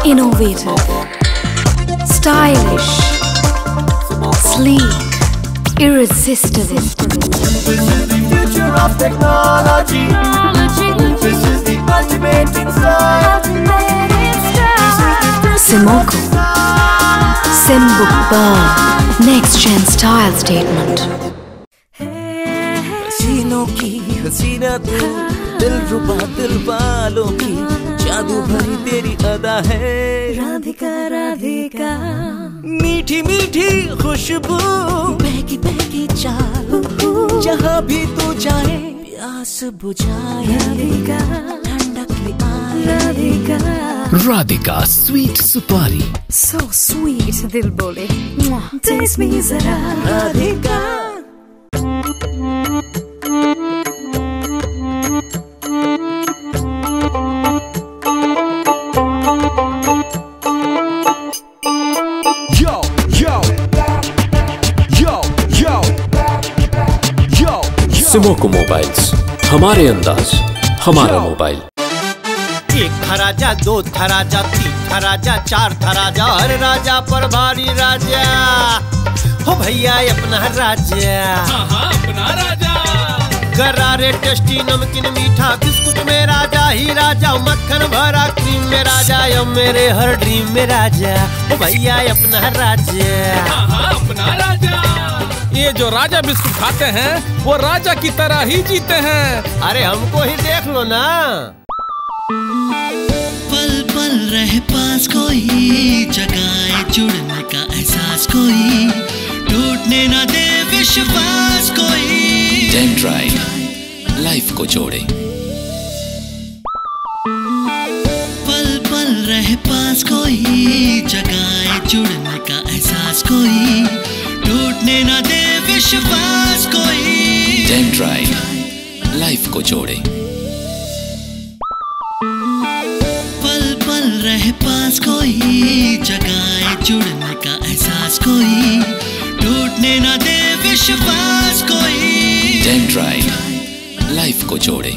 Innovative, stylish, sleek, irresistible. This is the future of technology. This is the ultimate in style. Simoco, Simbuk Burn, next gen style statement. हसीनों की हसीना तू, दिलरुबा दिल वालों की जादू भरी तेरी अदा है राधिका राधिका, मीठी मीठी खुशबू, बहकी बहकी चाल, जहाँ भी तू जाए प्यास बुझाए राधिका, ठंडक ले आए Radhika, Radhika sweet supari, so sweet दिल बोले, taste me जरा राधिका। सिमोको मोबाइल्स, हमारे अंदाज हमारा मोबाइल। एक था राजा, दो था राजा, तीन था राजा, चार था राजा, हर राजा पर भारी राजा। हो भैया अपना राजा, अपना राजा। गरारे टेस्टी नमकीन मीठा बिस्कुट में राजा ही राजा, मक्खन भरा क्रीम में राजा, अब मेरे हर ड्रीम में राजा। हो भैया अपना राजा, अपना राजा। ये जो राजा बिस्कुट खाते हैं वो राजा की तरह ही जीते हैं। अरे हमको ही देख लो ना। पल पल रहे पास कोई, जगाए जुड़ने का एहसास कोई, टूटने ना दे विश्वास कोई। डेंड्राइट लाइफ को जोड़े। पल पल रहे पास कोई, जगाए जुड़ने का एहसास कोई, टूटने ना दे विश्वास कोई। डेंड्राइट लाइफ को जोड़े। पल पल रहे पास कोई, जगाए जुड़ने का एहसास कोई, टूटने ना दे विश्वास कोई। डेंड्राइट लाइफ को जोड़े।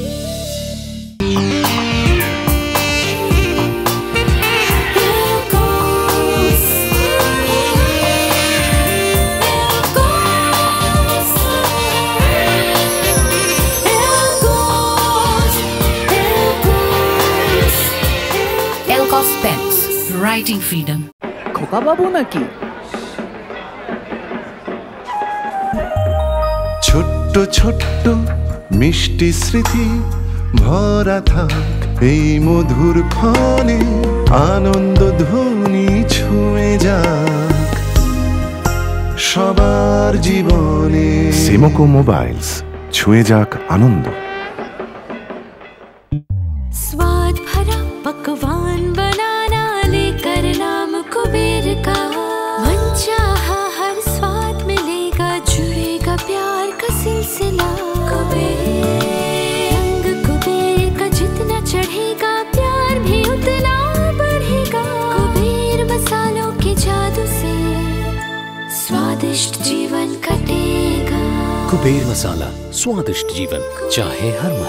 Pens, writing freedom. খোকা বাবু নাকি? ছোট্ট ছোট্ট মিষ্টি স্মৃতি ভরা থাক এই মধুর ক্ষণে, আনন্দ ধ্বনি ছুঁয়ে যাক সবার জীবনে। সিমোকো মোবাইলস, ছুঁয়ে যাক আনন্দ। स्वाद भरा पकवान बनाना लेकर नाम कुबेर का, मनचाहा हर स्वाद मिलेगा, जुड़ेगा प्यार का सिलसिला। कुबेर रंग कुबेर का जितना चढ़ेगा, प्यार भी उतना बढ़ेगा। कुबेर मसालों के जादू से स्वादिष्ट जीवन कटेगा। कुबेर मसाला, स्वादिष्ट जीवन चाहे हर मन।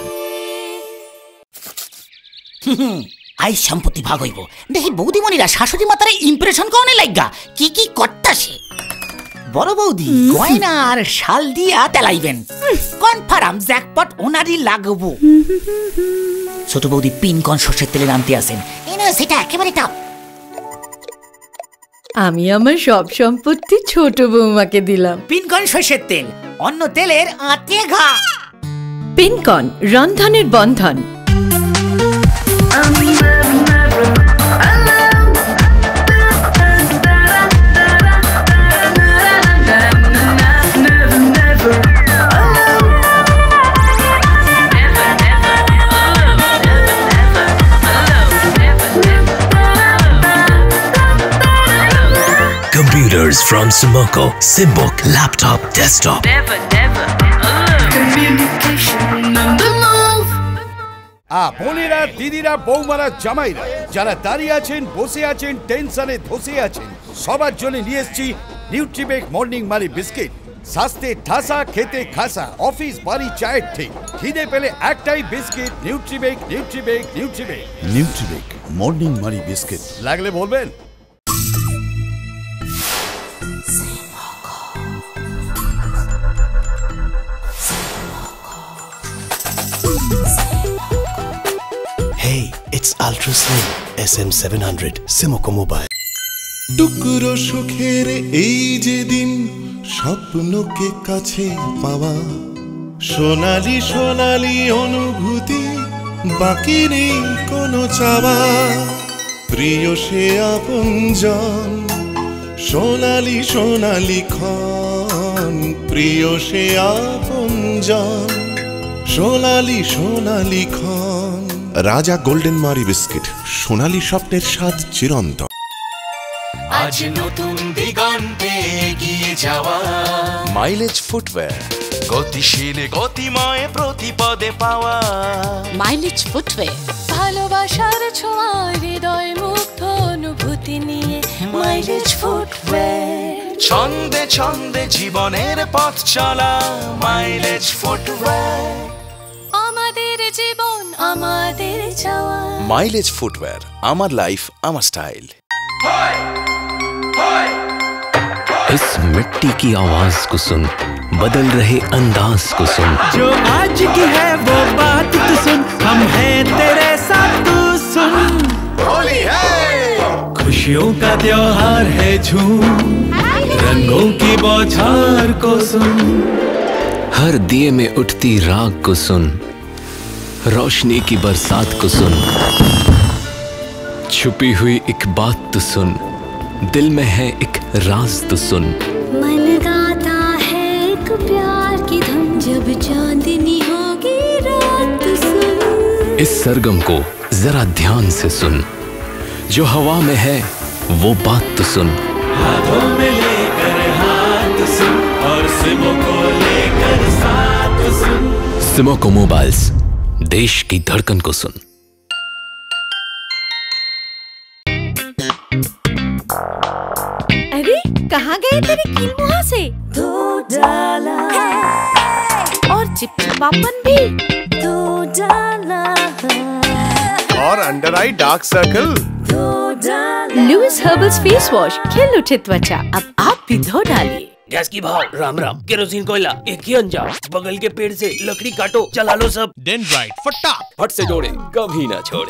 আই সম্পত্তি ভাগ হইব দেখি বৌদিমণিরা শাশুড়ি মাতারে ইমপ্রেশন করনে লাগা কি কি করতাছে। বড় বৌদি গয়না আর শাল দিয়া তেলাইবেন, কনফার্ম জ্যাকপট ওনারই লাগবো। ছোট বৌদি পিনকন সর্ষের তেলের আনতে আসেন, সেটা একেবারে টাপ। আমি আমার সব সম্পত্তি ছোট বৌমাকে দিলাম। পিনকন সর্ষের তেল, অন্য তেলের আতে ঘা। পিনকন, রন্ধনের বন্ধন। Computers from Simoco, Simbook, laptop, desktop. Never, never alone. Communication on the move. বোনেরা, দিদিরা, বৌমারা, জামাইরা যারা দাঁড়িয়ে আছেন, বসে আছেন, টেনশনে ধসে আছেন, সবার জন্য নিয়ে এসেছি নিউট্রিবেক মর্নিং মারি বিস্কিট। সাস্তে ঠাসা খেতে খাসা অফিস বাড়ি চায়ের ঠিক খিদে পেলে একটাই biscuit Nutribake Nutribake Nutribake Nutribake morning money biscuit লাগলে বলবেন। Hey, it's Ultra Slim SM700 Simoco Mobile. টুকরো সুখের এই যে দিন স্বপ্নকে কাছে পাওয়া সোনালি সোনালি অনুভূতি বাকি নেই কোনো চাওয়া প্রিয় সে আপনজন সোনালি সোনালি ক্ষণ প্রিয় সে আপনজন সোনালি সোনালি ক্ষণ। রাজা গোল্ডেন মারি বিস্কিট, সোনালি স্বপ্নের স্বাদ চিরন্তন। আজ নতুন দিগন্তে এগিয়ে যাওয়া মাইলেজ ফুটওয়্যার, গতিশীল গতিময় প্রতিপদে পাওয়া মাইলেজ ফুটওয়্যার, ভালোবাসার ছোঁয়া হৃদয় মুগ্ধ অনুভূতি নিয়ে মাইলেজ ফুটওয়্যার, ছন্দে ছন্দে জীবনের পথ চলা মাইলেজ ফুটওয়্যার, আমাদের জীবন আমাদের চাওয়া মাইলেজ ফুটওয়্যার, আমার লাইফ আমার স্টাইল। इस मिट्टी की आवाज को सुन, बदल रहे अंदाज को सुन, जो आज की है वो बात तो सुन, हम हैं तेरे साथ तू सुन। होली है, खुशियों का त्योहार है झूम, रंगों की बौछार को सुन, हर दिए में उठती राग को सुन, रोशनी की बरसात को सुन, छुपी हुई एक बात तो सुन, दिल में है एक राज तो सुन, मन गाता है एक प्यार की धुन, जब चांदनी होगी रात तो सुन। इस सरगम को जरा ध्यान से सुन, जो हवा में है वो बात तो सुन, हाथों में लेकर हाथ सुन, और सिमो को लेकर साथ सुन। सिमोको मोबाइल्स, देश की धड़कन को सुन। अरे कहाँ गए तेरे कील-मुहा से? दो डाला और चिपचिपापन भी दो डाला और अंडर आई डार्क सर्कल। दो डाला लुइस हर्बल्स फेस वॉश, खिल उठे त्वचा, अब आप भी धो डालिए। गैस की भाव, राम राम, केरोसिन कोयला एक ही अंजाम, बगल के पेड़ से लकड़ी काटो चला लो सब। डेनड्राइट फटाक फट से जोड़े कभी ना छोड़े।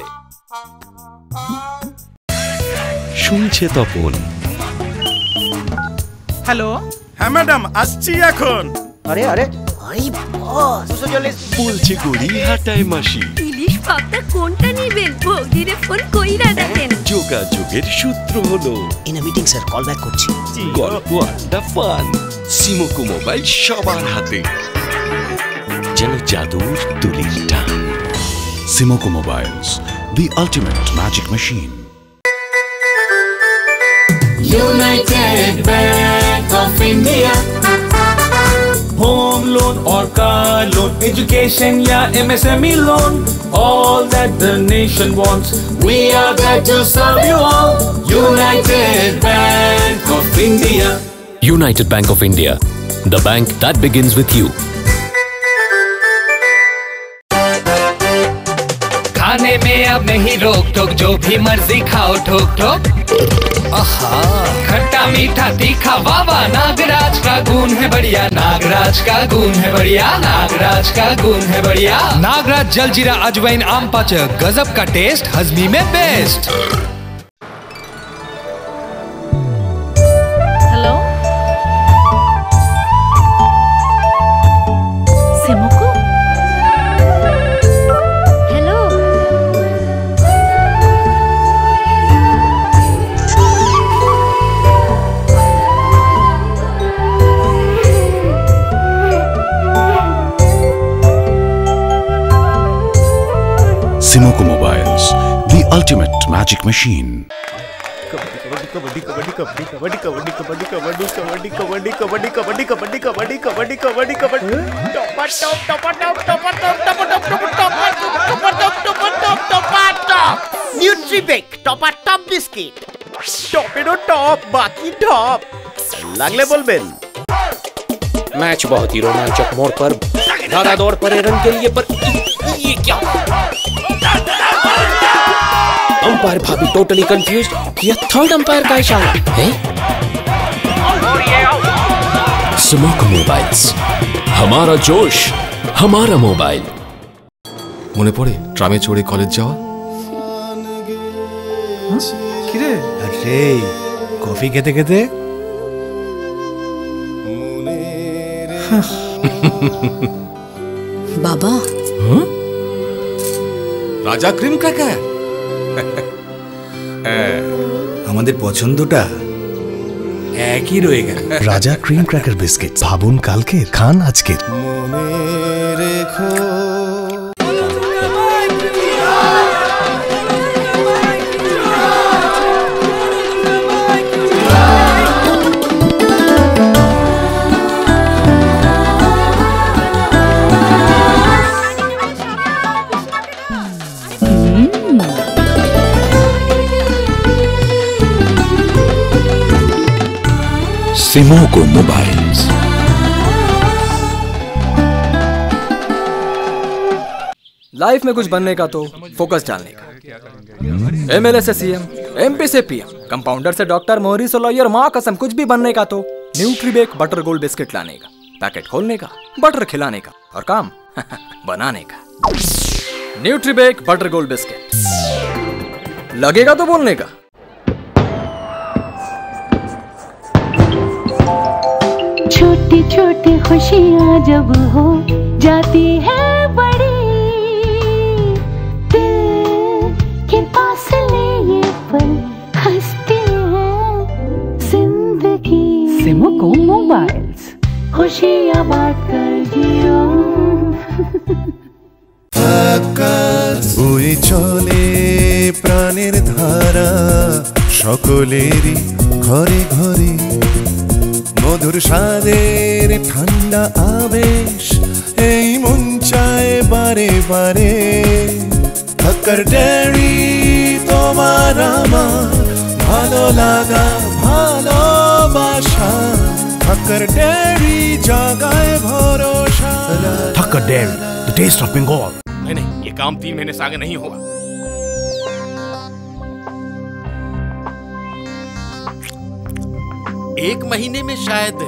শুনছে তপন। হ্যালো, হ্যাঁ ম্যাডাম আসছি এখন। আরে আরে ভাই বস 240 বলছে গড়ি হাটায় মাসি, ইলিশ পাতা কোনটা নিবেন? বৌদিরে ফোন কইরা দেখেন। যোগাযোগের সূত্র হলো in a meeting sir, call back করছি। গল্প আড্ডা ফান, সিমোকো মোবাইল সবার হাতে, যেন জাদুর তুলির টান। Simoco Mobiles, the ultimate magic machine. United Bank of India, home loan और कार लोन, एजुकेशन या MSME loan, all that the nation wants, we are there to serve you all. United Bank of India. United Bank of India, the bank that begins with you. खाने में अब नहीं रोक टोक, जो भी मर्जी खाओ ठोक ठोक। आहा, खट्टा मीठा तीखा वावा, नागराज का गुण है बढ़िया, नागराज का गुण है बढ़िया, नागराज का गुण है बढ़िया। नागराज जलजीरा अजवाइन आम पाचक, गजब का टेस्ट, हजमी में best. Hello, Simoco, hello, Simoco Mobiles, the ultimate magic machine. Kabaddi kabaddi kabaddi kabaddi kabaddi kabaddi kabaddi kabaddi kabaddi kabaddi kabaddi kabaddi kabaddi kabaddi kabaddi kabaddi topper top topper top topper top topper top topper top topper top topper top Nutribake topper top biscuit टॉपेरो टॉप बाकी टॉप লাগলে বলবেন। Match बहुत ही रोमांचक मोड़ पर, ज्यादा दौड़ पड़े रन के लिए, पर ये क्या? अंपायर भाभी टोटली कंफ्यूज। ये थर्ड अंपायर का इशारा है। सिमोको मोबाइल्स, हमारा जोश, हमारा मोबाइल। মনে পড়ে ট্রামে চড়ে কলেজ যাওয়া? কিরে? আরে কফি খেতে খেতে বাবা রাজা ক্রিম ক্র্যাকার। আমাদের পছন্দটা একই রয়ে গেল। রাজা ক্রিম ক্র্যাকার বিস্কিট, ভাবুন কালকে, খান আজকে। सिमोको मोबाइल्स। लाइफ में कुछ बनने का तो फोकस डालने का। एमएलए से सीएम, एमपी से पीएम, कंपाउंडर से डॉक्टर, मोहरी से लॉयर, माँ कसम कुछ भी बनने का तो न्यूट्रीबेक बटर गोल्ड बिस्किट लाने का, पैकेट खोलने का, बटर खिलाने का और काम बनाने का। न्यूट्रीबेक बटर गोल्ड बिस्किट, लगेगा तो बोलने का। छोटी छोटी खुशियाँ जब हो जाती है बड़ी, दिल के पास ये पल हंसती है जिंदगी। सिमोको मोबाइल्स, खुशियाँ बांट कर जियो। বয়ে চলে প্রাণের ধারা, সকলেরই ঘরে ঘরে মধুর স্বাদের ঠান্ডা আবেশ, এই মন চায় বারে বারে। ধাক্কার ডেয়ারি তোমার আমার ভালো লাগা ভালোবাসা, ধাক্কার ডেয়ারি জাগায় ভরসা। ধাক্কার dairy, the taste of Bengal. नहीं, ये काम 3 महीने से आगे नहीं होगा। एक महीने में शायद,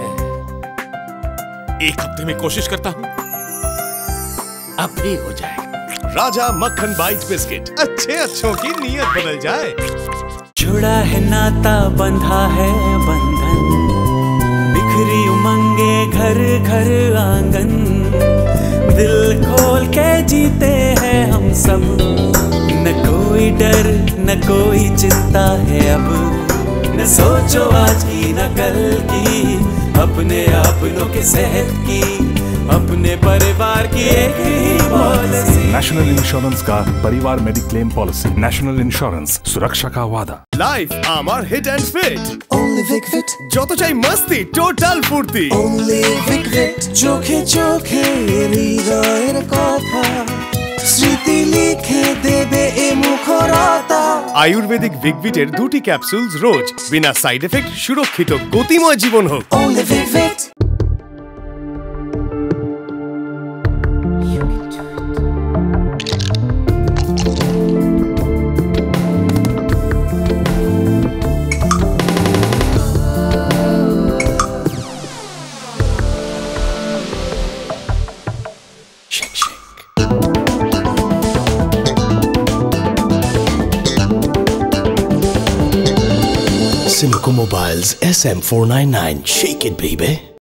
एक हफ्ते में कोशिश करता हूं, अब भी हो जाए। राजा मक्खन बाइट बिस्किट, अच्छे अच्छों की नीयत बदल जाए। जुड़ा है नाता, बंधा है बंधन, बिखरी उमंगे घर घर आंगन, दिल खोल के जीते हैं हम सब, न कोई डर न कोई चिंता है अब, न सोचो आज की न कल की, अपने अपनों के सेहत की, अपने परिवार की एक ही पॉलिसी। नेशनल इंश्योरेंस का परिवार मेडिक्लेम पॉलिसी। नेशनल इंश्योरेंस, सुरक्षा का वादा। लाइफ आमार hit and fit, Only Vic Fit, যত চাই মস্তি টোটাল ফুর্তি। Only Vic Fit, চোখে চোখে হৃদয়ের কথা, স্মৃতি লিখে দেবে এ মুখরতা। আয়ুর্বেদিক ভিকভিটের 2টি ক্যাপসুলস রোজ, বিনা সাইড এফেক্ট, সুরক্ষিত গতিময় জীবন হোক। Only Vic Fit। Simco Mobiles SM499. Shake it, baby.